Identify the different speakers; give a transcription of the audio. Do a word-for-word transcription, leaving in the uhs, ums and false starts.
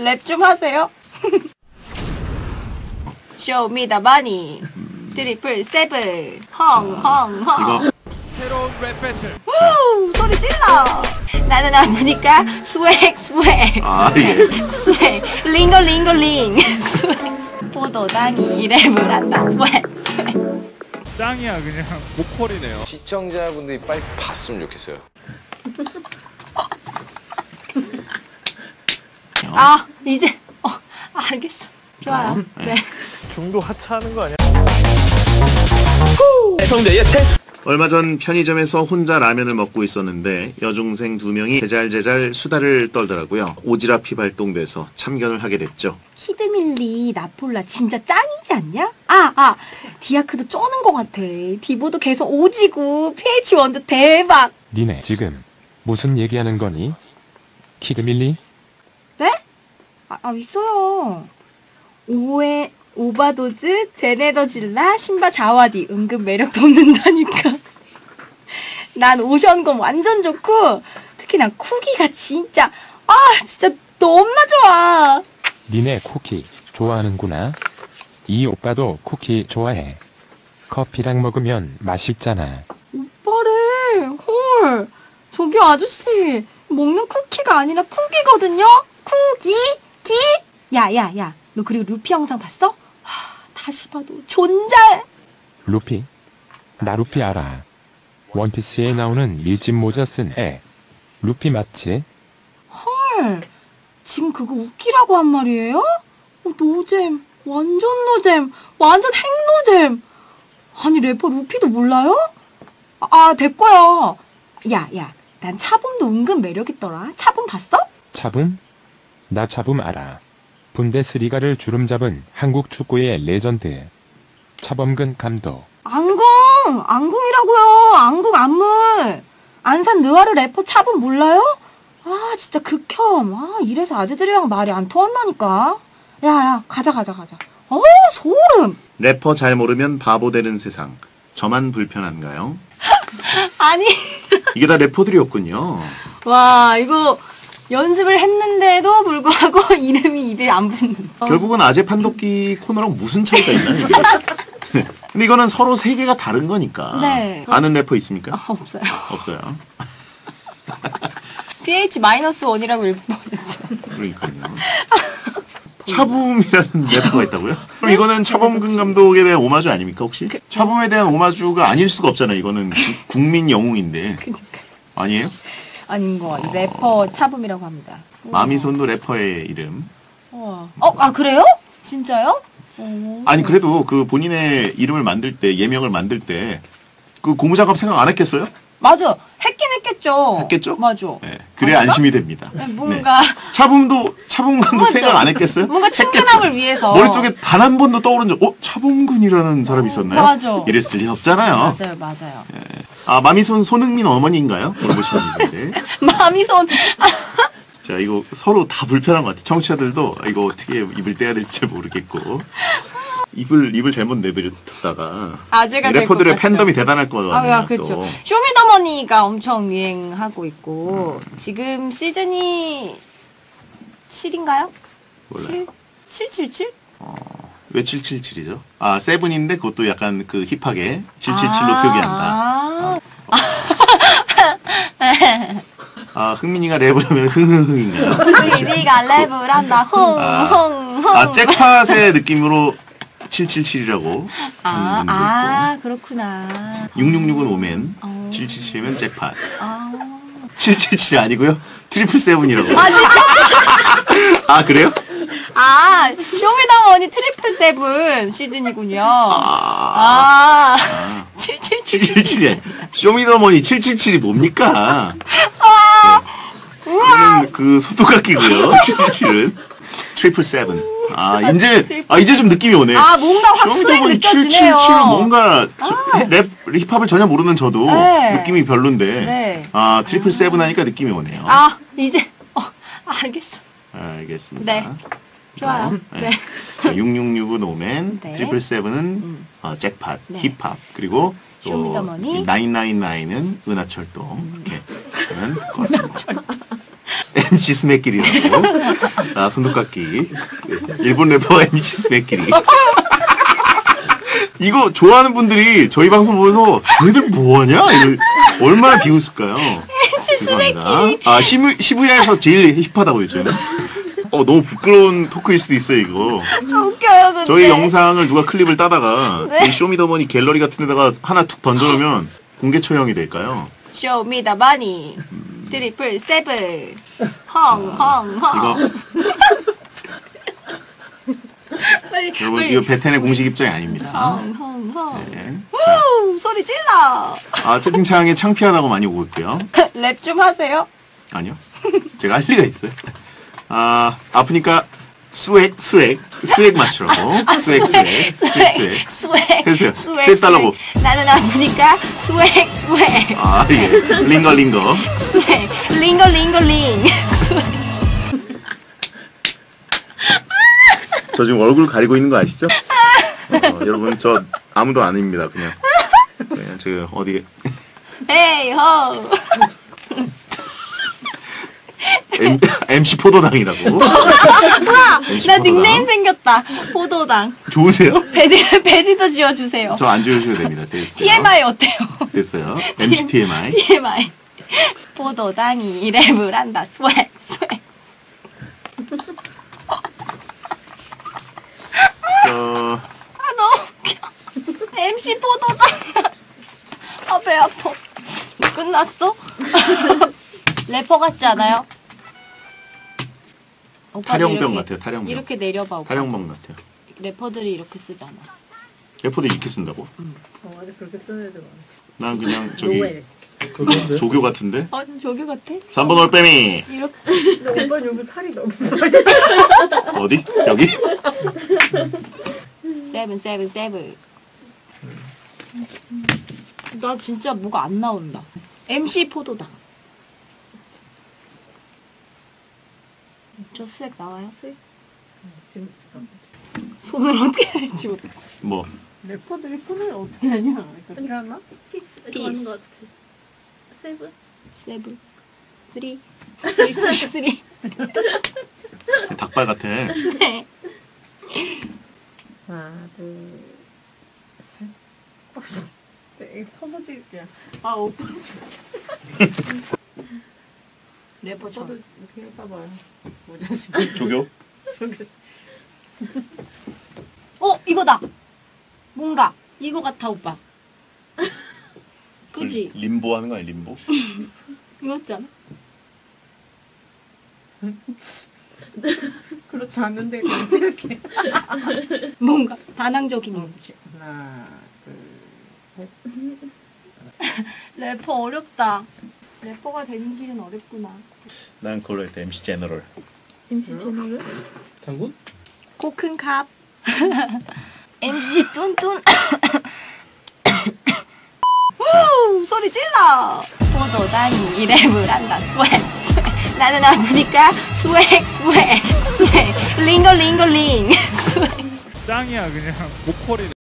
Speaker 1: 랩 좀 하세요. Show me the money. 트리플 세븐. 헝, 헝, 헝.
Speaker 2: 이거
Speaker 3: 새로운 랩 배틀.
Speaker 1: 우! 소리 질러. 나는 안 보니까 스웩, 스웩.
Speaker 2: 아, 예.
Speaker 1: 스웩. 링거, 링거, 링. 스웩. 포도당이 랩을 한다. 스웩, 스웩.
Speaker 3: 짱이야 그냥. 보컬이네요.
Speaker 4: 시청자분들이 빨리 봤으면 좋겠어요.
Speaker 1: 아, 이제. 어, 알겠어. 좋아요. 네.
Speaker 3: 중도 하차하는 거 아니야?
Speaker 2: 얼마 전 편의점에서 혼자 라면을 먹고 있었는데 여중생 두 명이 제잘제잘 수다를 떨더라고요. 오지랖이 발동돼서 참견을 하게 됐죠.
Speaker 1: 키드밀리 나폴라 진짜 짱이지 않냐? 아, 아, 디아크도 쪼는 것 같아. 디보도 계속 오지고 피에이치 원도 대박.
Speaker 5: 니네 지금 무슨 얘기하는 거니? 키드밀리?
Speaker 1: 네? 아, 아 있어요. 오에 오바도즈, 제네더질라, 신바 자와디 은근 매력 돋는다니까. 난 오션검 완전 좋고 특히 난 쿠기가 진짜 아 진짜 너무나 좋아.
Speaker 5: 니네 쿠키 좋아하는구나. 이 오빠도 쿠키 좋아해. 커피랑 먹으면 맛있잖아.
Speaker 1: 오빠래. 헐. 저기 아저씨 먹는 쿠키가 아니라 쿠기거든요. 쿠기? 기? 야야야 너 그리고 루피 영상 봤어? 하, 다시 봐도 존잘.
Speaker 5: 루피? 나 루피 알아. 원피스에 나오는 밀짚 모자 쓴 애. 루피 맞지?
Speaker 1: 헐. 지금 그거 웃기라고 한 말이에요? 어, 노잼. 완전 노잼. 완전 핵노잼. 아니 래퍼 루피도 몰라요? 아, 아 됐고요. 야, 야. 난 차범도 은근 매력있더라. 차범 봤어?
Speaker 5: 차붐? 나 차붐 알아. 분데스리가를 주름잡은 한국 축구의 레전드. 차범근 감독.
Speaker 1: 안궁! 안궁이라고요. 안궁 안물. 안산 느와르 래퍼 차범 몰라요? 아 진짜 극혐. 아 이래서 아재들이랑 말이 안 통한다니까. 야야 가자 가자 가자. 어 소름.
Speaker 2: 래퍼 잘 모르면 바보 되는 세상. 저만 불편한가요?
Speaker 1: 아니
Speaker 2: 이게 다 래퍼들이었군요.
Speaker 1: 와 이거 연습을 했는데도 불구하고 이름이 입에 안 붙는다.
Speaker 2: 결국은 아재 판독기 코너랑 무슨 차이가 있나 이게? 근데 이거는 서로 세계가 다른 거니까.
Speaker 1: 네.
Speaker 2: 아는 래퍼 있습니까?
Speaker 1: 아, 없어요.
Speaker 2: 없어요.
Speaker 1: 피에이치 마이너스 원이라고 읽을 뻔했어요.
Speaker 2: 그러니까요. 차붐이라는 래퍼가 있다고요? 그럼 이거는 차범근 감독에 대한 오마주 아닙니까 혹시? 차범에 대한 오마주가 아닐 수가 없잖아요. 이거는 국민 영웅인데.
Speaker 1: 그러니까.
Speaker 2: 아니에요?
Speaker 1: 아닌 거 같아요. 래퍼 차붐이라고 합니다.
Speaker 2: 마미손도 래퍼의 이름.
Speaker 1: 우와. 어, 아 그래요? 진짜요? 오.
Speaker 2: 아니 그래도 그 본인의 이름을 만들 때 예명을 만들 때 그 고무장갑 생각 안 했겠어요?
Speaker 1: 맞아. 했긴 했겠죠.
Speaker 2: 했겠죠?
Speaker 1: 맞아.
Speaker 2: 네, 그래야
Speaker 1: 맞아?
Speaker 2: 안심이 됩니다.
Speaker 1: 네, 뭔가
Speaker 2: 네. 차범도 차범근도
Speaker 1: 맞아.
Speaker 2: 생각 안 했겠어요?
Speaker 1: 뭔가 친근함을
Speaker 2: 했겠죠.
Speaker 1: 위해서.
Speaker 2: 머릿속에 단 한 번도 떠오른 적, 어 차범근이라는 사람이 있었나요?
Speaker 1: 맞아.
Speaker 2: 이랬을 리 없잖아요.
Speaker 1: 맞아요, 맞아요.
Speaker 2: 네. 아 마미손 손흥민 어머니인가요? 물어보시면 되는데.
Speaker 1: 마미손.
Speaker 2: 자 이거 서로 다 불편한 것 같아요. 청취자들도 이거 어떻게 입을 떼야 될지 모르겠고. 입을 입을 잘못 내버렸다가
Speaker 1: 아재가 될
Speaker 2: 래퍼들의
Speaker 1: 것 같죠.
Speaker 2: 팬덤이 대단할 거거든요.
Speaker 1: 아, 그렇죠. 쇼미더머니가 엄청 유행하고 있고 음. 지금 시즌이 칠인가요?
Speaker 2: 몰라요.
Speaker 1: 칠? 칠칠칠?
Speaker 2: 어, 왜 칠칠칠이죠? 아 세븐인데 그것도 약간 그 힙하게 칠칠칠로 아, 표기한다.
Speaker 1: 아,
Speaker 2: 아. 아 흥민이가 랩을 하면 흥흥흥인가요?
Speaker 1: 흥민이가 랩을 한다. 흥흥흥.
Speaker 2: 아, 아 잭팟의 느낌으로 칠칠칠이라고
Speaker 1: 아,
Speaker 2: 하는 분도
Speaker 1: 아
Speaker 2: 있고.
Speaker 1: 그렇구나.
Speaker 2: 육육육은 오맨,
Speaker 1: 어.
Speaker 2: 칠칠칠이면 잭팟.
Speaker 1: 아.
Speaker 2: 칠칠칠이 아니고요. 트리플 세븐이라고.
Speaker 1: 아 진짜?
Speaker 2: 아 그래요?
Speaker 1: 아 쇼미더머니 트리플 세븐 시즌이군요.
Speaker 2: 아,
Speaker 1: 아. 칠칠칠.
Speaker 2: 칠칠칠이 쇼미더머니 칠칠칠이 뭡니까?
Speaker 1: 아.
Speaker 2: 네. 그거는 그 소뚜깎이고요. 칠칠칠은 트리플 세븐. 아 이제 아 이제 좀 느낌이 오네.
Speaker 1: 아 뭔가 확실히 느껴지네요.
Speaker 2: 칠칠칠은 뭔가
Speaker 1: 아.
Speaker 2: 랩 힙합을 전혀 모르는 저도
Speaker 1: 네.
Speaker 2: 느낌이 별론데.
Speaker 1: 네.
Speaker 2: 아 트리플 세븐 하니까 느낌이 오네요.
Speaker 1: 아 이제 어 알겠어.
Speaker 2: 알겠습니다.
Speaker 1: 네. 좋아요. 네.
Speaker 2: 네. 육육육은 오맨,
Speaker 1: 네.
Speaker 2: 트리플 세븐은
Speaker 1: 음.
Speaker 2: 어, 잭팟,
Speaker 1: 네.
Speaker 2: 힙합, 그리고 또
Speaker 1: 쇼미더머니.
Speaker 2: 나인나인나인은 은하철도 이렇게 하는 것 같습니다. 엠씨 스맥길이라고. 아, 손톱깎이. 일본 래퍼 엠씨 스맥길이. 이거 좋아하는 분들이 저희 방송 보면서 얘들 뭐하냐? 이걸 얼마나 비웃을까요?
Speaker 1: 엠씨 스맥길.
Speaker 2: 아, 시부, 시부야에서 제일 힙하다고 요즘. 어, 너무 부끄러운 토크일 수도 있어요, 이거.
Speaker 1: 웃겨요, 근데.
Speaker 2: 저희 영상을 누가 클립을 따다가
Speaker 1: 네.
Speaker 2: 이 쇼미더머니 갤러리 같은 데다가 하나 툭 던져놓으면 공개 처형이 될까요?
Speaker 1: 쇼미더머니 트리플 세븐 헝헝헝.
Speaker 2: 이거
Speaker 1: 빨리,
Speaker 2: 여러분
Speaker 1: 빨리.
Speaker 2: 이거 베텐의 공식 입장이 아닙니다.
Speaker 1: 헝헝헝.
Speaker 2: 네. 자,
Speaker 1: 우, 소리 질러.
Speaker 2: 아 채팅창에 창피하다고 많이 오고 있고요.
Speaker 1: 랩 좀 하세요.
Speaker 2: 아니요, 제가 할 리가 있어요. 아 아프니까 스웩 스웩 스웩 맞추라고. 스웩 스웩 스웩 스웩.
Speaker 1: 스웩
Speaker 2: 해주세요.
Speaker 1: 스웩
Speaker 2: 스웩 달라고.
Speaker 1: 나는 아프니까 스웩 스웩
Speaker 2: 아 예, 링거 링거.
Speaker 1: 스웩 링거 링거 링. 스웩.
Speaker 2: 저 지금 얼굴 가리고 있는 거 아시죠? 어, 여러분 저 아무도 아닙니다. 그냥 그냥 저 어디
Speaker 1: 헤이 호.
Speaker 2: 엠, 엠씨 포도당이라고. 엠씨
Speaker 1: 나
Speaker 2: 포도당.
Speaker 1: 닉네임 생겼다. 포도당.
Speaker 2: 좋으세요?
Speaker 1: 베디 베디도 지어주세요.
Speaker 2: 저 안 지어주셔도 됩니다. 됐어요.
Speaker 1: 티엠아이 어때요?
Speaker 2: 됐어요. 엠씨 티엠아이.
Speaker 1: 티엠아이. 포도당이 랩을 한다. 스웩 스웩.
Speaker 2: 저
Speaker 1: 아 너무 웃겨. 엠씨 포도당. 아 배 아파. 끝났어? 래퍼 같지 않아요? 오빠도
Speaker 2: 탈영병
Speaker 1: 이렇게-
Speaker 2: 같아요. 탈영병.
Speaker 1: 이렇게 내려봐. 오빠.
Speaker 2: 탈영병 같아요.
Speaker 1: 래퍼들이 이렇게 쓰잖아.
Speaker 2: 래퍼도 이렇게 쓴다고?
Speaker 6: 어, 아직 그렇게 쓰는 애들 많아.
Speaker 2: 난 그냥 저기
Speaker 6: 노예.
Speaker 2: 조교 같은데.
Speaker 1: 어 조교 같아?
Speaker 2: 삼 번 올빼미.
Speaker 1: 이렇게.
Speaker 6: 근데 오빠 여기 살이 너무
Speaker 2: 어디? 여기?
Speaker 1: 세븐 세븐 세븐. 나 진짜 뭐가 안 나온다. 엠씨 포도당. 저 스웩 나와요? 스웩?
Speaker 6: 지금 지금
Speaker 1: 손을 어떻게 할지 모르겠어.
Speaker 2: 뭐
Speaker 6: 래퍼들이 손을 어떻게 하냐? 저렇게 하나?
Speaker 1: 피스. 세븐. 세븐. 쓰리. 쓰리 쓰리 쓰리.
Speaker 2: 닭발 같아.
Speaker 1: 네.
Speaker 6: 하나, 둘, 셋. 어, 씨. 네, 서서 찍을게요. 아, 오빠 진짜.
Speaker 1: 래퍼처럼.
Speaker 6: 저도 이렇게 해봐봐요. 모자식.
Speaker 2: 조교?
Speaker 6: 저기.
Speaker 1: 어 이거다. 뭔가 이거 같아 오빠. 그지?
Speaker 2: 림보 하는 거 아니야? 림보?
Speaker 1: 이거 같지 않아?
Speaker 6: 그렇지 않은데 그냥 찍을게.
Speaker 1: 뭔가 반항적인 거.
Speaker 6: 하나, 둘, 셋.
Speaker 1: 래퍼 어렵다. 래퍼가 되는 길은 어렵구나.
Speaker 2: 난 그걸로 했다. 엠씨 제너럴.
Speaker 6: 엠씨 채널은?
Speaker 3: 장군?
Speaker 1: 코큰 캅. 엠씨 뚠뚠. 후 소리 질러. 포도당이 랩을 한다. 스웩 스웩. 나는 아프니까 스웩 스웩 스웩. 링거 링거 링. 스웩.
Speaker 3: 짱이야 그냥 보컬이네.